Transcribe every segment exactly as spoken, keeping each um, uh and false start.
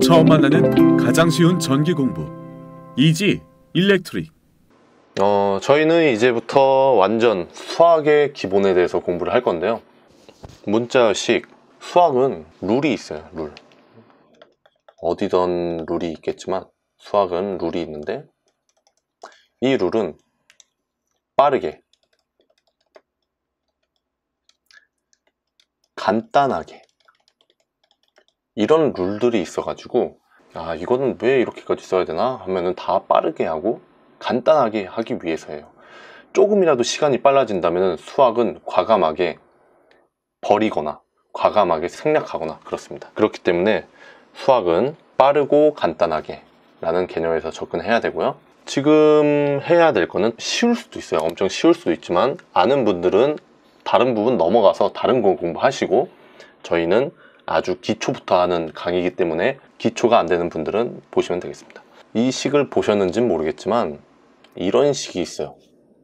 처음 만나는 가장 쉬운 전기 공부 이지 일렉트릭. 어, 저희는 이제부터 완전 수학의 기본에 대해서 공부를 할 건데요. 문자식, 수학은 룰이 있어요. 룰. 어디든 룰이 있겠지만 수학은 룰이 있는데, 이 룰은 빠르게, 간단하게, 이런 룰들이 있어가지고 아 이거는 왜 이렇게까지 써야 되나 하면은 다 빠르게 하고 간단하게 하기 위해서예요. 조금이라도 시간이 빨라진다면 수학은 과감하게 버리거나 과감하게 생략하거나 그렇습니다. 그렇기 때문에 수학은 빠르고 간단하게 라는 개념에서 접근해야 되고요. 지금 해야 될 거는 쉬울 수도 있어요. 엄청 쉬울 수도 있지만 아는 분들은 다른 부분 넘어가서 다른 거 공부하시고, 저희는 아주 기초부터 하는 강의이기 때문에 기초가 안 되는 분들은 보시면 되겠습니다. 이 식을 보셨는지는 모르겠지만 이런 식이 있어요.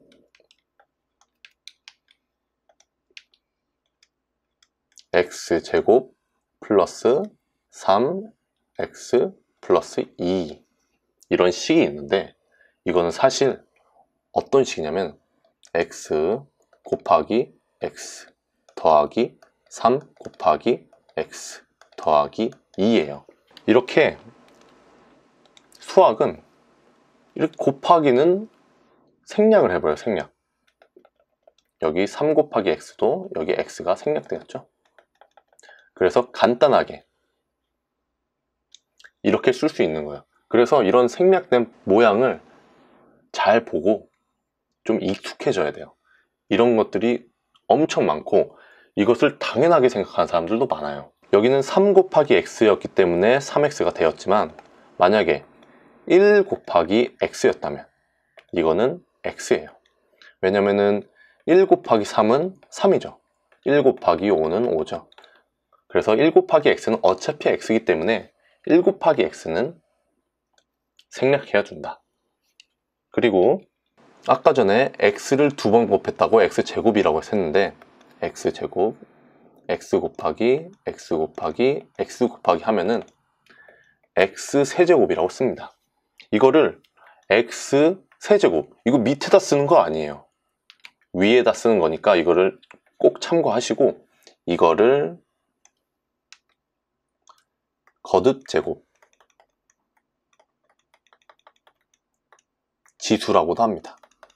x제곱 플러스 삼 엑스 플러스 이, 이런 식이 있는데, 이거는 사실 어떤 식이냐면 x 곱하기 x 더하기 삼 곱하기 x 더하기 이예요. 이렇게 수학은 이렇게 곱하기는 생략을 해버려요. 생략. 여기 삼 곱하기 x도 여기 x가 생략되었죠. 그래서 간단하게 이렇게 쓸 수 있는 거예요. 그래서 이런 생략된 모양을 잘 보고 좀 익숙해져야 돼요. 이런 것들이 엄청 많고 이것을 당연하게 생각하는 사람들도 많아요. 여기는 삼 곱하기 x였기 때문에 삼 엑스가 되었지만, 만약에 일 곱하기 x였다면 이거는 x예요. 왜냐면은 일 곱하기 삼은 삼이죠. 일 곱하기 오는 오죠. 그래서 일 곱하기 x는 어차피 x이기 때문에 일 곱하기 x는 생략해야 준다. 그리고 아까 전에 x를 두 번 곱했다고 x제곱이라고 했는데, x제곱, x 곱하기 x 곱하기 x 곱하기 하면은 x세제곱이라고 씁니다. 이거를 x세제곱, 이거 밑에다 쓰는 거 아니에요. 위에다 쓰는 거니까 이거를 꼭 참고하시고, 이거를 거듭제곱, 지수라고도 합니다.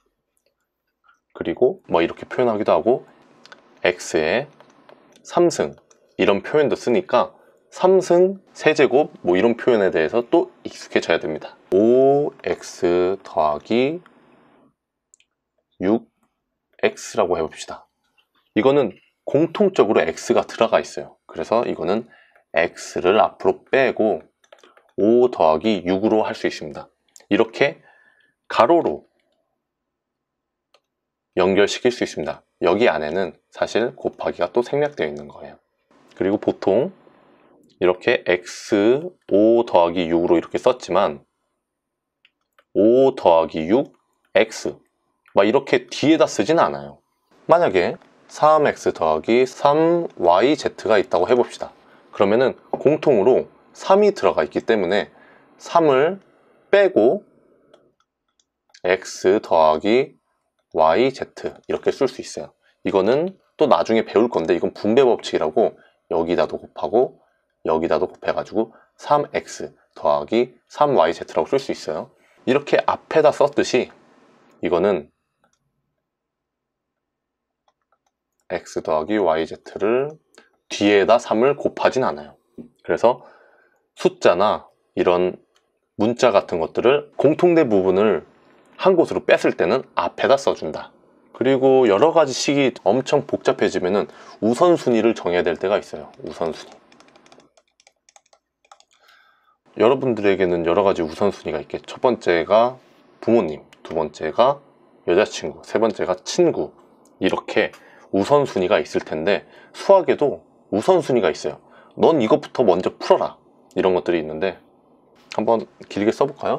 그리고 뭐 이렇게 표현하기도 하고, x의 삼승 이런 표현도 쓰니까 삼승 세제곱 뭐 이런 표현에 대해서 또 익숙해져야 됩니다. 오 엑스 더하기 육 엑스라고 해봅시다. 이거는 공통적으로 x가 들어가 있어요. 그래서 이거는 x를 앞으로 빼고 오 더하기 육으로 할 수 있습니다. 이렇게 가로로 연결시킬 수 있습니다. 여기 안에는 사실 곱하기가 또 생략되어 있는 거예요. 그리고 보통 이렇게 x 오 더하기 육으로 이렇게 썼지만 오 더하기 육 x 막 이렇게 뒤에다 쓰진 않아요. 만약에 삼 엑스 더하기 삼 와이 제트가 있다고 해봅시다. 그러면은 공통으로 삼이 들어가 있기 때문에 삼을 빼고 x 더하기 와이 제트 이렇게 쓸 수 있어요. 이거는 또 나중에 배울 건데, 이건 분배 법칙이라고 여기다도 곱하고 여기다도 곱해가지고 삼 엑스 더하기 삼 와이 제트라고 쓸 수 있어요. 이렇게 앞에다 썼듯이 이거는 x 더하기 와이 제트를 뒤에다 삼을 곱하진 않아요. 그래서 숫자나 이런 문자 같은 것들을 공통된 부분을 한 곳으로 뺐을 때는 앞에다 써준다. 그리고 여러 가지 식이 엄청 복잡해지면은 우선순위를 정해야 될 때가 있어요. 우선순위. 여러분들에게는 여러 가지 우선순위가 있겠죠. 첫 번째가 부모님, 두 번째가 여자친구, 세 번째가 친구, 이렇게 우선순위가 있을 텐데, 수학에도 우선순위가 있어요. 넌 이것부터 먼저 풀어라, 이런 것들이 있는데 한번 길게 써볼까요?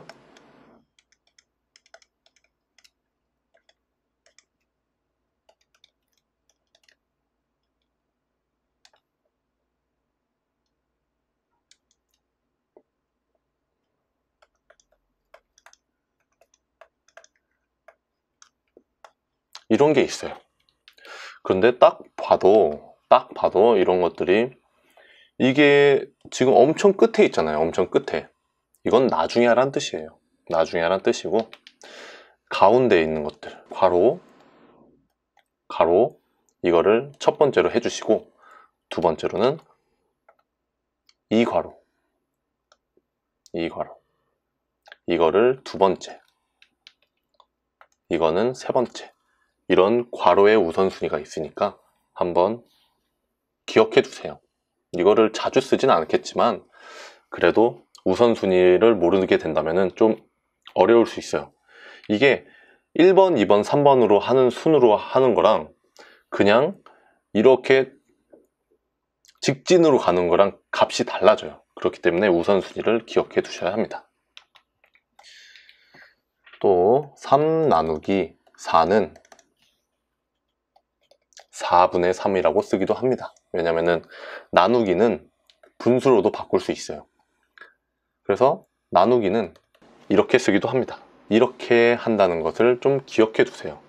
이런 게 있어요. 그런데 딱 봐도 딱 봐도 이런 것들이 이게 지금 엄청 끝에 있잖아요. 엄청 끝에. 이건 나중에 하란 뜻이에요. 나중에 하란 뜻이고, 가운데에 있는 것들, 괄호 가로, 이거를 첫 번째로 해주시고, 두 번째로는 이 괄호 이 괄호 이거를 두 번째, 이거는 세 번째. 이런 괄호의 우선순위가 있으니까 한번 기억해 두세요. 이거를 자주 쓰진 않겠지만 그래도 우선순위를 모르게 된다면 좀 어려울 수 있어요. 이게 일 번, 이 번, 삼 번으로 하는 순으로 하는 거랑 그냥 이렇게 직진으로 가는 거랑 값이 달라져요. 그렇기 때문에 우선순위를 기억해 두셔야 합니다. 또 삼 나누기 사는 사분의 삼이라고 쓰기도 합니다. 왜냐면은 나누기는 분수로도 바꿀 수 있어요. 그래서 나누기는 이렇게 쓰기도 합니다. 이렇게 한다는 것을 좀 기억해 두세요.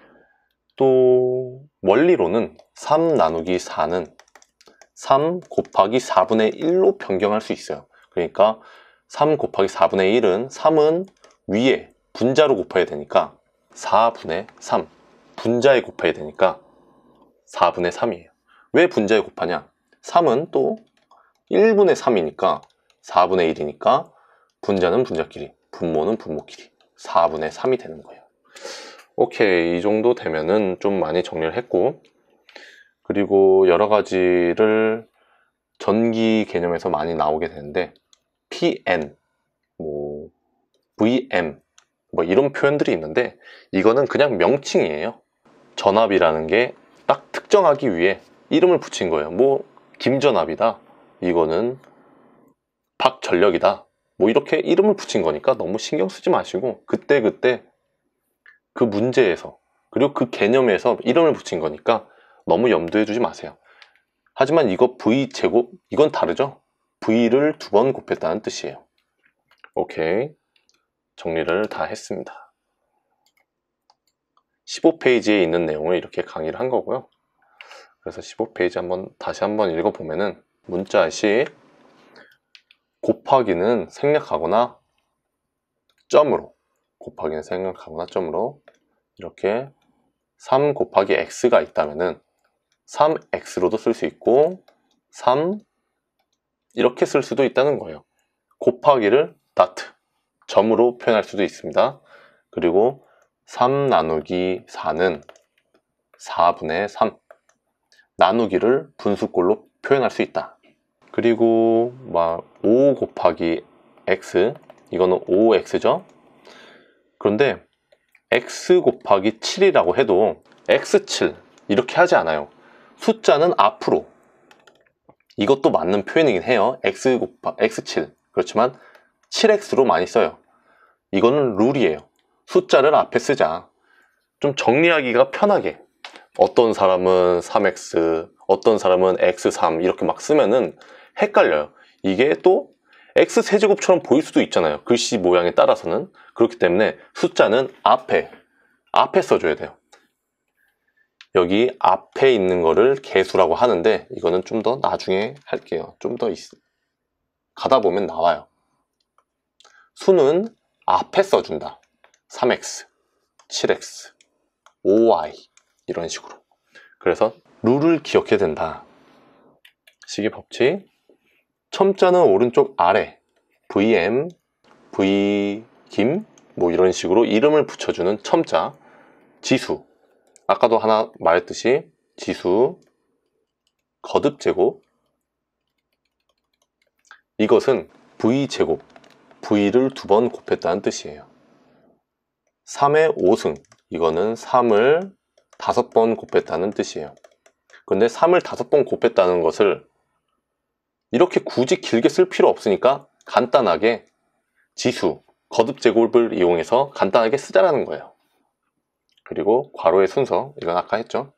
또 원리로는 삼 나누기 사는 삼 곱하기 사분의 일로 변경할 수 있어요. 그러니까 삼 곱하기 사분의 일은 삼은 위에 분자로 곱해야 되니까 사분의 삼, 분자에 곱해야 되니까 사분의 삼이에요. 왜 분자에 곱하냐? 삼은 또 일분의 삼이니까 사분의 일이니까 분자는 분자끼리, 분모는 분모끼리 사분의 삼이 되는 거예요. 오케이, 이 정도 되면은 좀 많이 정리를 했고, 그리고 여러 가지를 전기 개념에서 많이 나오게 되는데 피엔, 뭐 브이엠 뭐 이런 표현들이 있는데 이거는 그냥 명칭이에요. 전압이라는 게 딱 특정하기 위해 이름을 붙인 거예요. 뭐 김전압이다, 이거는 박전력이다, 뭐 이렇게 이름을 붙인 거니까 너무 신경 쓰지 마시고 그때그때 그 문제에서 그리고 그 개념에서 이름을 붙인 거니까 너무 염두에 두지 마세요. 하지만 이거 V제곱, 이건 다르죠? V를 두 번 곱했다는 뜻이에요. 오케이, 정리를 다 했습니다. 십오 페이지에 있는 내용을 이렇게 강의를 한 거고요. 그래서 십오 페이지 한번 다시 한번 읽어보면은 문자시 곱하기는 생략하거나 점으로, 곱하기는 생략하거나 점으로 이렇게 삼 곱하기 x가 있다면은 삼 엑스로도 쓸 수 있고 삼 이렇게 쓸 수도 있다는 거예요. 곱하기를 다트, 점으로 표현할 수도 있습니다. 그리고 삼 나누기 사는 사분의 삼, 나누기를 분수꼴로 표현할 수 있다. 그리고 막 오 곱하기 x, 이거는 오 엑스죠. 그런데 x 곱하기 칠이라고 해도 엑스 칠 이렇게 하지 않아요. 숫자는 앞으로, 이것도 맞는 표현이긴 해요. x 곱하 엑스 칠, 그렇지만 칠 엑스로 많이 써요. 이거는 룰이에요. 숫자를 앞에 쓰자. 좀 정리하기가 편하게. 어떤 사람은 삼 엑스, 어떤 사람은 엑스 삼 이렇게 막 쓰면은 헷갈려요. 이게 또 x 세제곱처럼 보일 수도 있잖아요. 글씨 모양에 따라서는. 그렇기 때문에 숫자는 앞에 앞에 써줘야 돼요. 여기 앞에 있는 거를 개수라고 하는데 이거는 좀 더 나중에 할게요. 좀 더 가다 보면 나와요. 수는 앞에 써준다. 삼 엑스, 칠 엑스, 오 와이 이런 식으로. 그래서 룰을 기억해야 된다. 식의 법칙. 첨자는 오른쪽 아래, 브이엠, V김 뭐 이런 식으로 이름을 붙여주는 첨자. 지수, 아까도 하나 말했듯이 지수, 거듭제곱, 이것은 V제곱, V를 두 번 곱했다는 뜻이에요. 삼의 오승, 이거는 삼을 다섯 번 곱했다는 뜻이에요. 그런데 삼을 다섯 번 곱했다는 것을 이렇게 굳이 길게 쓸 필요 없으니까 간단하게 지수, 거듭제곱을 이용해서 간단하게 쓰자라는 거예요. 그리고 괄호의 순서, 이건 아까 했죠.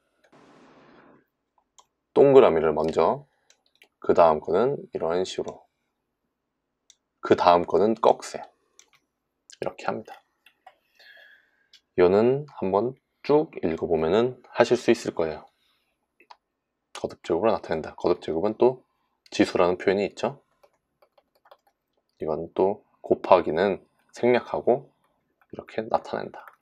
동그라미를 먼저, 그 다음 거는 이런 식으로, 그 다음 거는 꺽쇠, 이렇게 합니다. 이거는 한번 쭉 읽어보면은 하실 수 있을 거예요. 거듭제곱으로 나타낸다. 거듭제곱은 또 지수라는 표현이 있죠. 이건 또 곱하기는 생략하고 이렇게 나타낸다.